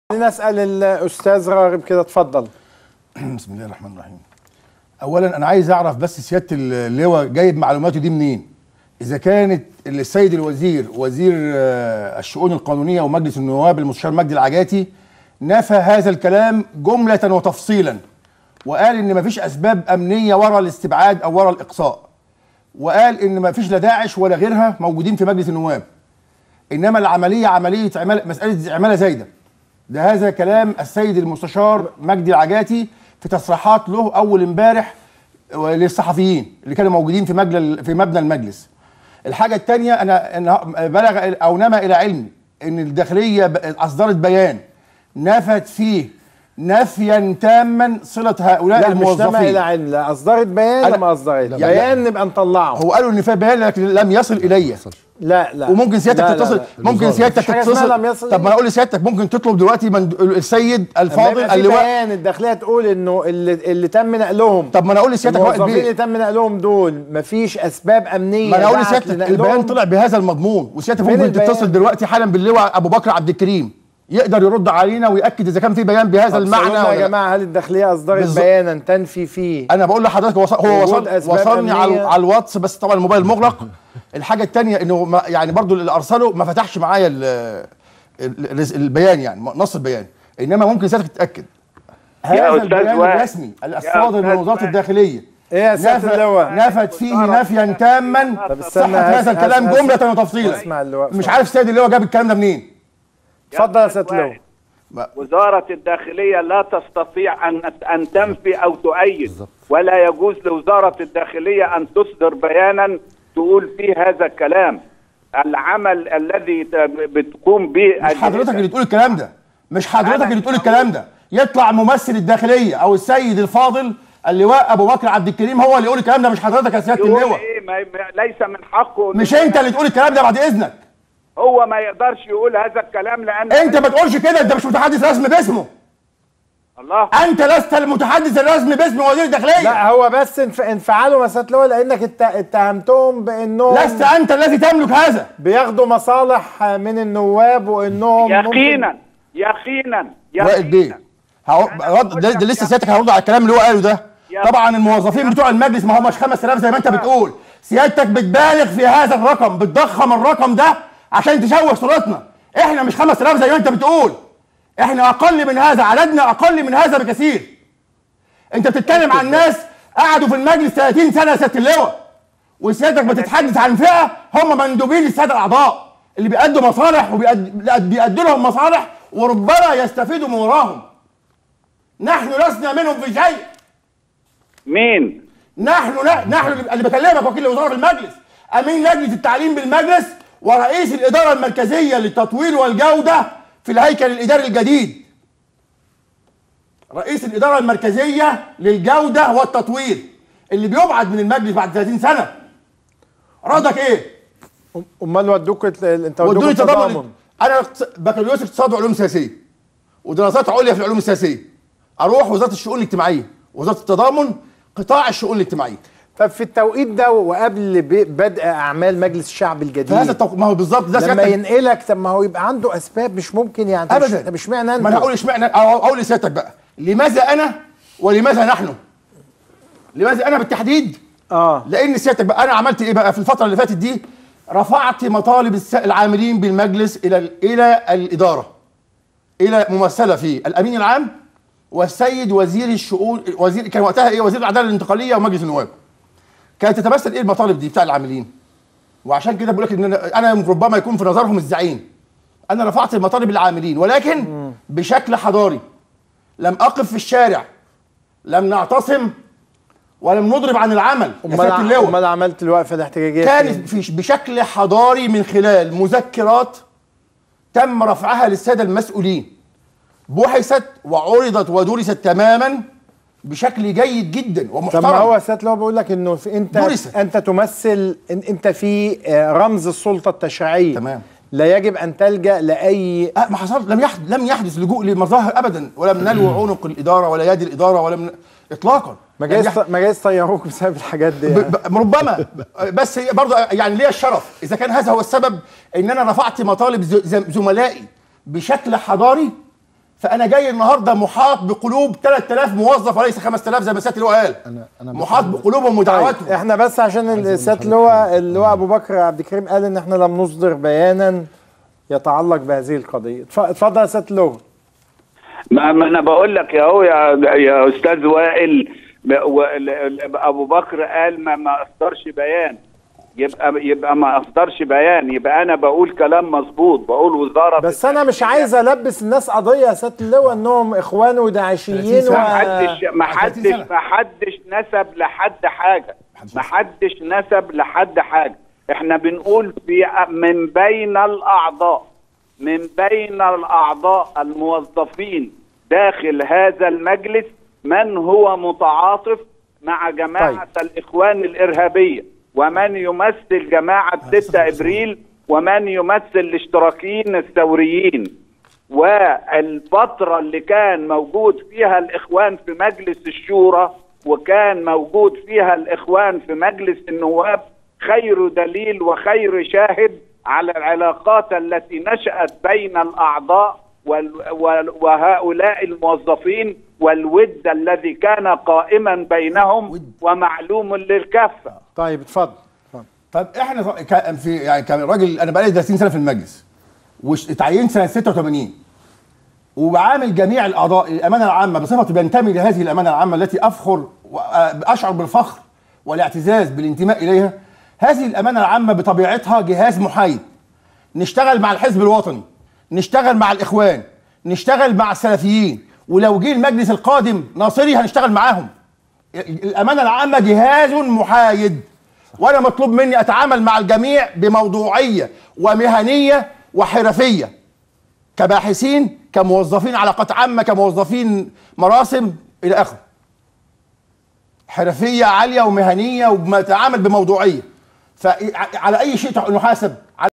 نسأل الأستاذ راغب كده، اتفضل. بسم الله الرحمن الرحيم. أولا أنا عايز أعرف بس سيادة اللواء جايب معلوماته دي منين؟ إذا كانت السيد الوزير وزير الشؤون القانونية ومجلس النواب المستشار مجدي العجاتي نفى هذا الكلام جملة وتفصيلا، وقال إن مفيش أسباب أمنية ورا الاستبعاد أو ورا الإقصاء، وقال إن مفيش لا داعش ولا غيرها موجودين في مجلس النواب، إنما العملية عملية مسألة عمالة زايدة. ده هذا كلام السيد المستشار مجدي العجاتي في تصريحات له اول امبارح للصحفيين اللي كانوا موجودين في مبنى المجلس. الحاجه الثانيه، انا بلغ او نما الى علمي ان الداخليه اصدرت بيان نفت فيه نفيا تاما صله هؤلاء الموظفين. لا مش نما الى علم، لا اصدرت بيان. لما اصدرت بيان نبقى نطلعه. هو قالوا ان في بيان لكن لم يصل الي. لا وممكن سيادتك تتصل، ممكن سيادتك تتصل. طب ما انا اقول لسيادتك ممكن تطلب دلوقتي من السيد الفاضل اللواء بيان الداخليه تقول انه اللي تم نقلهم. طب ما انا اقول لسيادتك الموظفين اللي تم نقلهم دول مفيش اسباب امنيه. ما انا اقول لسيادتك البيان طلع بهذا المضمون، وسيادتك ممكن تتصل دلوقتي حالا باللواء ابو بكر عبد الكريم يقدر يرد علينا ويأكد اذا كان في بيان بهذا المعنى يا جماعه. هل الداخليه اصدرت بيانا تنفي فيه؟ انا بقول لحضرتك هو وصلني على الواتس، بس طبعا الموبايل مغلق. الحاجه الثانيه انه يعني برضو اللي ارسله ما فتحش معايا البيان، يعني نص البيان، انما ممكن سيادتك تتاكد هذا البيان الرسمي الصادر من وزاره الداخليه. ايه يا سياده اللواء؟ نفت فيه نفيا تاما صحه هذا الكلام جمله وتفصيلا. مش عارف السيد اللواء جاب الكلام ده منين. اتفضل يا سياده اللواء. وزارة الداخلية لا تستطيع أن تنفي أو تؤيد، ولا يجوز لوزارة الداخلية أن تصدر بيانا تقول فيه هذا الكلام. العمل الذي بتقوم به مش حضرتك اللي تقول الكلام ده، مش حضرتك اللي تقول الكلام ده. يطلع ممثل الداخلية أو السيد الفاضل اللواء أبو بكر عبد الكريم هو اللي يقول الكلام ده، مش حضرتك يا سيادة اللواء. ليس من حقه. مش أنت اللي تقول الكلام ده بعد إذنك. هو ما يقدرش يقول هذا الكلام لأن أنت ما تقولش كده، أنت مش متحدث رسمي باسمه. الله، أنت لست المتحدث الرسمي باسم وزير الداخلية. لا هو بس انفعالوا يا سيادة اللواء لأنك اتهمتهم بأنهم لست أنت الذي تملك هذا. بياخدوا مصالح من النواب وأنهم يقينا وائل بيه ده لسه سيادتك هرد على الكلام اللي هو قاله ده. طبعا الموظفين بتوع المجلس ما هماش 5000 زي ما انت بتقول. سيادتك بتبالغ في هذا الرقم، بتضخم الرقم ده عشان تشوه صورتنا. احنا مش 5000 زي ما انت بتقول، احنا اقل من هذا، عددنا اقل من هذا بكثير. انت بتتكلم عن ناس قعدوا في المجلس 30 سنه يا سياده اللواء، وسيادتك بتتحدث عن فئه هم مندوبين الساده الاعضاء اللي بيأدوا مصالح وبيأدوا لهم مصالح وربما يستفيدوا من وراهم. نحن لسنا منهم في شيء. مين؟ نحن اللي بكلمك وكيل وزاره المجلس، امين لجنه التعليم بالمجلس، ورئيس الاداره المركزيه للتطوير والجوده في الهيكل الاداري الجديد. رئيس الاداره المركزيه للجوده والتطوير اللي بيبعد من المجلس بعد 30 سنه. ردك ايه؟ امال ودوك انت ودوني تضامن. انا بكالوريوس اقتصاد وعلوم سياسيه ودراسات عليا في العلوم السياسيه. اروح وزاره الشؤون الاجتماعيه، وزاره التضامن، قطاع الشؤون الاجتماعيه. طب في التوقيت ده وقبل بدء اعمال مجلس الشعب الجديد، هذا ما هو بالظبط ده لما ينقلك، طب ما هو يبقى عنده اسباب مش ممكن يعني. ابدا. طب اشمعنى انت؟ ما انا اقول اشمعنى، اقول لسيادتك بقى لماذا انا ولماذا نحن. لماذا انا بالتحديد؟ لان سيادتك بقى انا عملت ايه بقى في الفتره اللي فاتت دي؟ رفعت مطالب العاملين بالمجلس الى الاداره، الى ممثله في الامين العام والسيد وزير الشؤون، كان وقتها ايه، وزير العداله الانتقاليه ومجلس النواب. كانت تتمثل ايه المطالب دي بتاع العاملين؟ وعشان كده بقول لك ان انا ربما يكون في نظرهم الزعيم. انا رفعت المطالب العاملين ولكن بشكل حضاري. لم اقف في الشارع، لم نعتصم، ولم نضرب عن العمل. امال عملت الوقفه الاحتجاجيه كانت بشكل حضاري من خلال مذكرات تم رفعها للساده المسؤولين، بحثت وعرضت ودرست تماما بشكل جيد جدا ومحترم. طب ما هو سيادة اللواء بيقول لك انه انت تمثل، انت في رمز السلطه التشريعيه. تمام. لا يجب ان تلجا لاي ما حصل، لم يحدث لجوء لمظاهر ابدا، ولم نلو عنق الاداره ولا يد الاداره ولا اطلاقا. ما جايز طيروك بسبب الحاجات دي يعني. ربما، بس برضه يعني ليا الشرف اذا كان هذا هو السبب ان انا رفعت مطالب زملائي بشكل حضاري. فانا جاي النهارده محاط بقلوب 3000 موظف وليس 5000 زي ما سياده اللواء قال. أنا محاط بقلوبهم ودعواتهم. طيب احنا بس عشان سياده اللواء ابو بكر عبد الكريم قال ان احنا لم نصدر بيانا يتعلق بهذه القضيه. اتفضل يا سياده اللواء. ما انا بقول لك يا استاذ وائل، ابو بكر قال ما اصدرش بيان، يبقى ما اصدرش بيان، يبقى انا بقول كلام مظبوط، بقول وزاره. بس انا مش عايز البس الناس قضيه يا سياده اللواء انهم اخوان وداعشيين. ما حدش نسب لحد حاجه، ما حدش نسب لحد حاجه. احنا بنقول من بين الاعضاء الموظفين داخل هذا المجلس من هو متعاطف مع جماعه الاخوان الارهابيه، ومن يمثل جماعة 6 إبريل، ومن يمثل الاشتراكيين الثوريين. والفترة اللي كان موجود فيها الإخوان في مجلس الشورى وكان موجود فيها الإخوان في مجلس النواب خير دليل وخير شاهد على العلاقات التي نشأت بين الأعضاء وهؤلاء الموظفين، والود الذي كان قائما بينهم ومعلوم للكافة. طيب اتفضل. طب احنا في يعني كان راجل، انا بقالي 30 سنه في المجلس واتعينت سنه 86 وبعامل جميع الاعضاء الامانه العامه بصفتي بينتمي لهذه الامانه العامه التي افخر واشعر بالفخر والاعتزاز بالانتماء اليها. هذه الامانه العامه بطبيعتها جهاز محايد، نشتغل مع الحزب الوطني، نشتغل مع الاخوان، نشتغل مع السلفيين، ولو جه المجلس القادم ناصري هنشتغل معاهم. الامانه العامه جهاز محايد، وانا مطلوب مني اتعامل مع الجميع بموضوعيه ومهنيه وحرفيه، كباحثين، كموظفين علاقات عامه، كموظفين مراسم الى اخره. حرفيه عاليه ومهنيه وبتعامل بموضوعيه. فعلى اي شيء نحاسب؟ على